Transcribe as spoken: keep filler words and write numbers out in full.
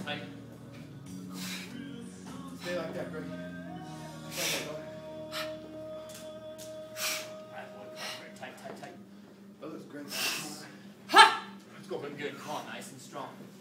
tight. Stay like that, Greg. Tight, Alright, boy, come on, Greg. Tight, tight, tight. that looks great. Ha! Let's go. Good, come on, nice and strong.